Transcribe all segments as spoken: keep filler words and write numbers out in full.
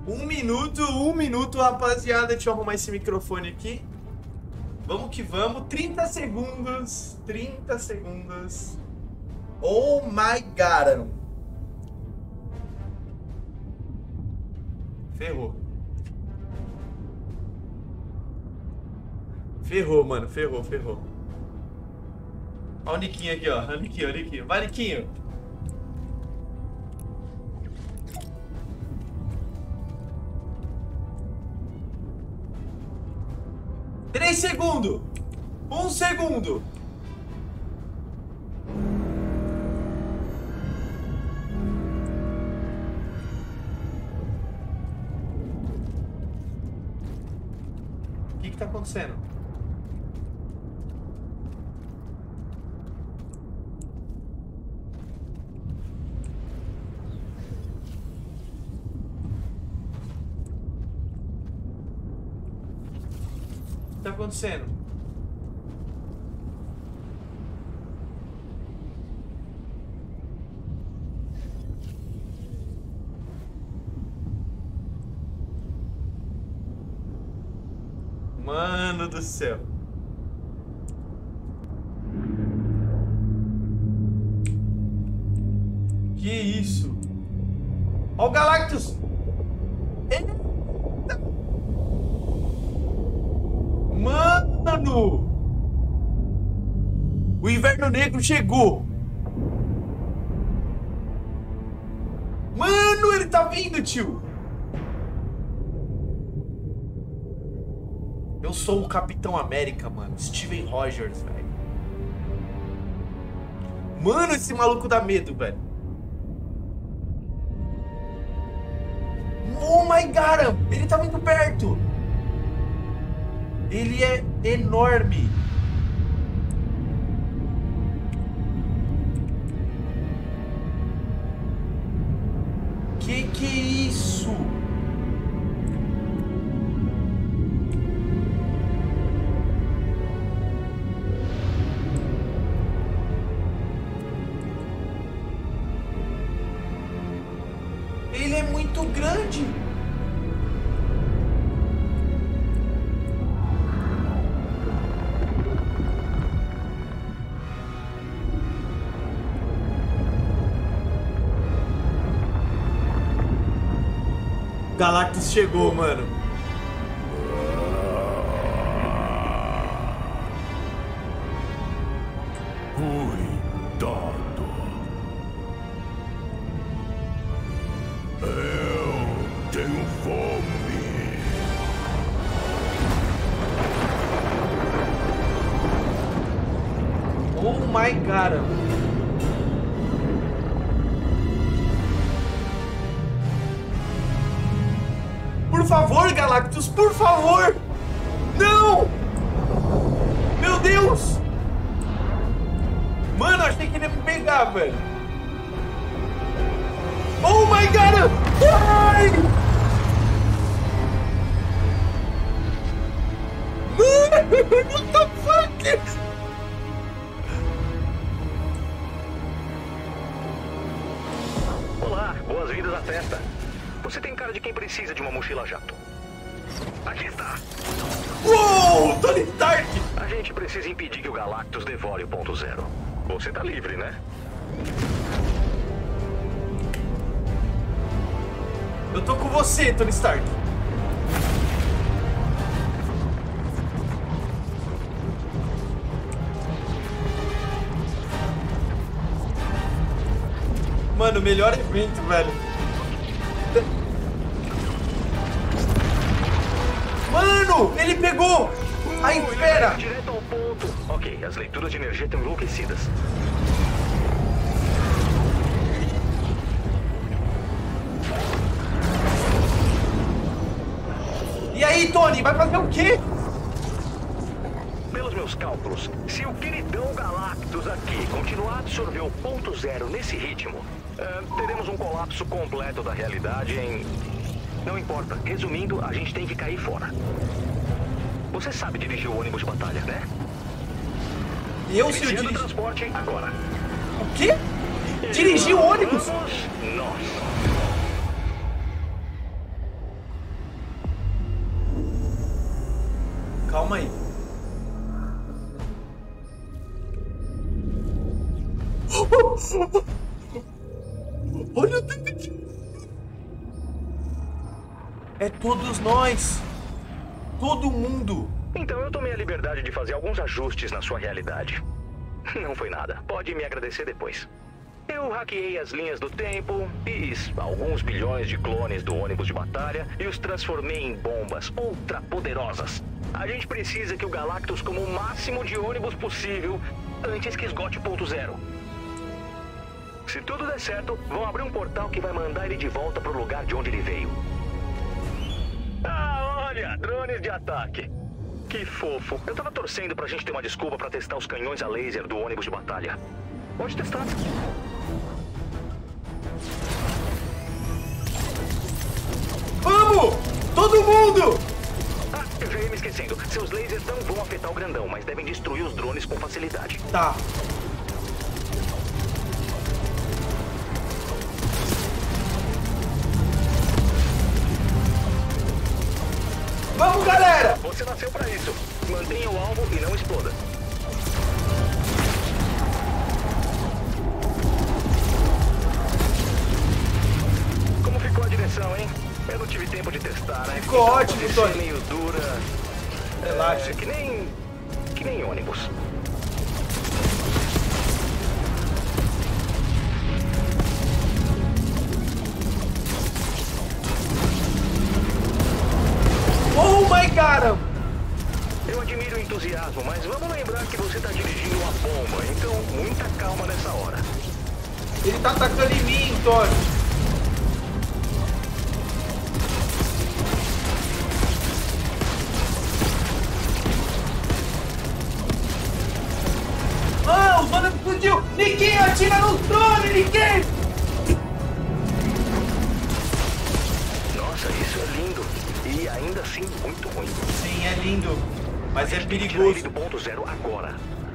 Um minuto, um minuto, rapaziada. Deixa eu arrumar esse microfone aqui. Vamos que vamos. trinta segundos. trinta segundos. Oh my god. Ferrou. Ferrou, mano. Ferrou, ferrou. Olha o Niquinho aqui, ó. Olha o Niquinho, olha o Niquinho. Vai, Niquinho. Três segundos. Um segundo. O que que tá acontecendo? O que tá acontecendo? Mano do céu. Que isso? Ó o Galactus. Eita. Mano. O Inverno Negro chegou. Mano, ele tá vindo, tio. Eu sou o Capitão América, mano. Steven Rogers, velho. Mano, esse maluco dá medo, velho. Oh my god! Ele tá muito perto. Ele é enorme. Que que é isso? Ele é muito grande. Galactus chegou, mano. Cuidado. Eu tenho fome. Oh my god. Por favor, Galactus, por favor! Não! Meu Deus! Mano, achei que ele ia me pegar, velho. Oh my god! Ai! Mano, what the fuck? Olá, boas-vindas à festa. Você tem cara de quem precisa de uma mochila jato. Aqui está. Uou, Tony Stark! A gente precisa impedir que o Galactus devore o ponto zero. Você tá livre, né? Eu tô com você, Tony Stark. Mano, melhor evento, velho. Mano, ele pegou! A esfera! Direto ao ponto. Ok, as leituras de energia estão enlouquecidas. E aí, Tony, vai fazer o quê? Pelos meus cálculos, se o queridão Galactus aqui continuar a absorver o ponto zero nesse ritmo, uh, teremos um colapso completo da realidade em... Não importa. Resumindo, a gente tem que cair fora. Você sabe dirigir o ônibus de batalha, né? Eu, se eu Iniciando o dirigir... transporte agora. O quê? Dirigir o ônibus? Vamos nós. calma aí. Olha o tanto de... É todos nós. Todo mundo. Então eu tomei a liberdade de fazer alguns ajustes na sua realidade. Não foi nada. Pode me agradecer depois. Eu hackeei as linhas do tempo, fiz alguns bilhões de clones do ônibus de batalha e os transformei em bombas ultrapoderosas. A gente precisa que o Galactus coma o máximo de ônibus possível antes que esgote o ponto zero. Se tudo der certo, vão abrir um portal que vai mandar ele de volta pro lugar de onde ele veio. Ah, olha, drones de ataque. Que fofo. Eu tava torcendo pra gente ter uma desculpa pra testar os canhões a laser do ônibus de batalha. Pode testar. Vamos! Todo mundo! Ah, eu já ia me esquecendo. Seus lasers não vão afetar o grandão, mas devem destruir os drones com facilidade. Tá. Vamos, galera! Você nasceu pra isso. Mantenha o alvo e não exploda. Como ficou a direção, hein? Eu não tive tempo de testar, né? Ficou ótimo, Pode Tony. ser meio dura. Relaxa. É, que nem... que nem ônibus. Oh my God! Eu admiro o entusiasmo, mas vamos lembrar que você tá dirigindo uma bomba, então muita calma nessa hora. Ele tá atacando em mim, Tony. Ah, o drone explodiu! Ninguém atira no drone, ninguém! Nossa, isso é lindo. E ainda assim, muito ruim. Sim, é lindo, mas é Tem que tirar ele perigoso. do ponto zero agora.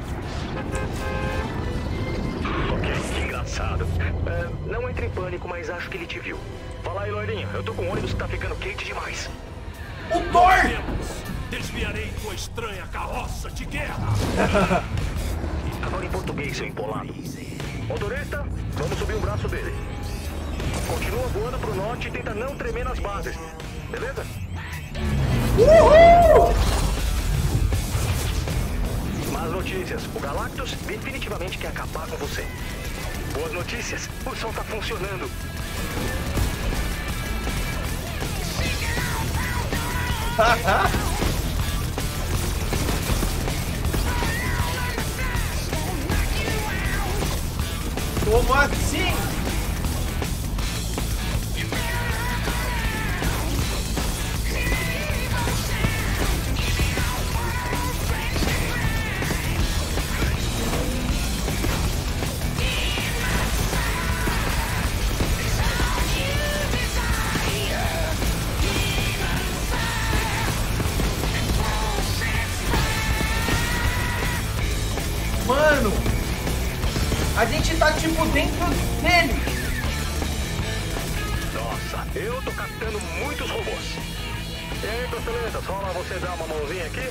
Ok, que engraçado. É, não entre em pânico, mas acho que ele te viu. Fala aí, loirinho. Eu tô com um ônibus que tá ficando quente demais. O Thor! Desviarei tua estranha carroça de guerra. Agora em português, seu empolado. Motorista, vamos subir o braço dele. Continua voando pro norte e tenta não tremer nas bases. Beleza? Uhul! Más notícias. O Galactus definitivamente quer acabar com você. Boas notícias. O som tá funcionando. Como assim? Mano, a gente tá tipo dentro dele. Nossa, eu tô captando muitos robôs. E aí, Torceleta, só lá você dar uma mãozinha aqui?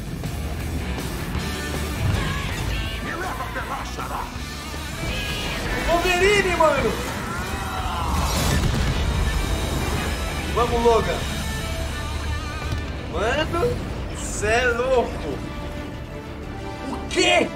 Me leva até lá, Xará. Wolverine, mano. Vamos, Logan. Mano, cê é louco. O quê?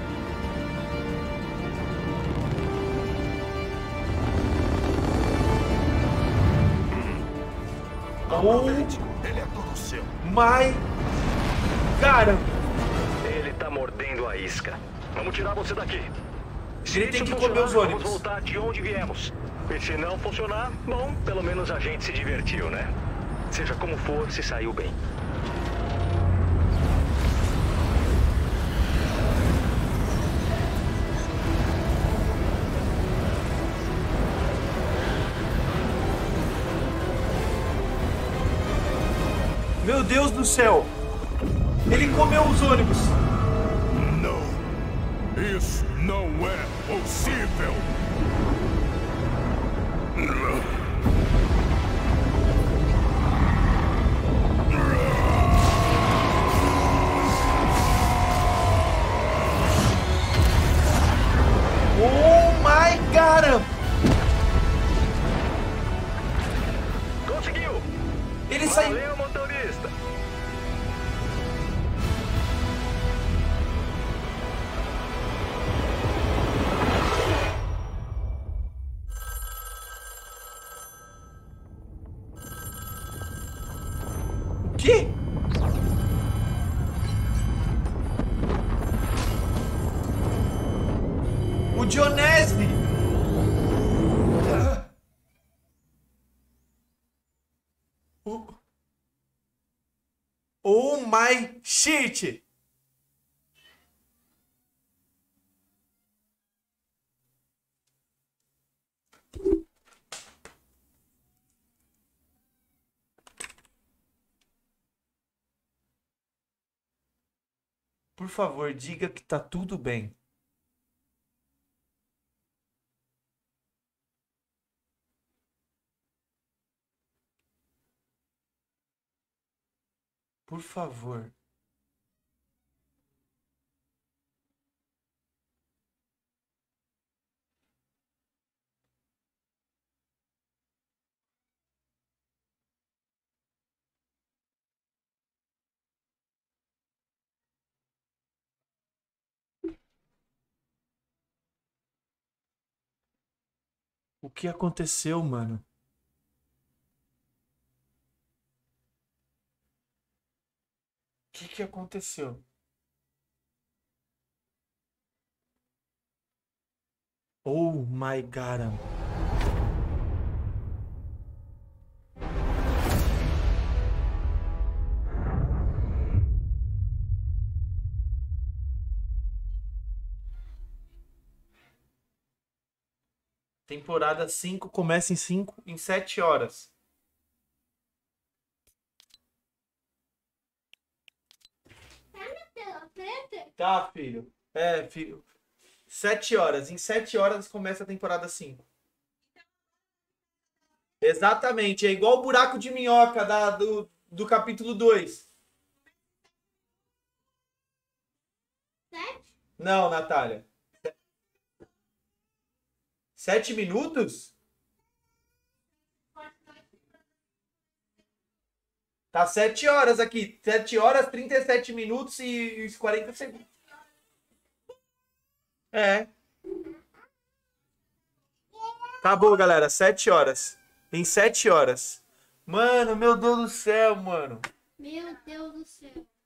Aproveite, ele é todo seu. My God. Ele tá mordendo a isca. Vamos tirar você daqui. Se Ele tem isso que comer funcionar, os ônibus. vamos voltar de onde viemos. E se não funcionar, bom, pelo menos a gente se divertiu, né? Seja como for, se saiu bem. Meu Deus do céu. Ele comeu os ônibus. Não. Isso não é possível. conseguiu! Ele saiu. Valeu, motorista! O quê? O Dionesme! O... Oh my shit! Por favor, diga que tá tudo bem. Por favor. O que aconteceu, mano? O que que aconteceu? Oh my god. Temporada cinco começa em cinco em sete horas. Tá na tela preta? Tá, filho. É, filho. Sete horas. Em sete horas começa a temporada cinco. Exatamente. É igual o buraco de minhoca da, do, do capítulo dois. Sete? Não, Natália. Sete minutos? Tá sete horas aqui. Sete horas, trinta e sete minutos e quarenta segundos. É. Acabou, galera. Sete horas. Em sete horas. Mano, meu Deus do céu, mano. Meu Deus do céu.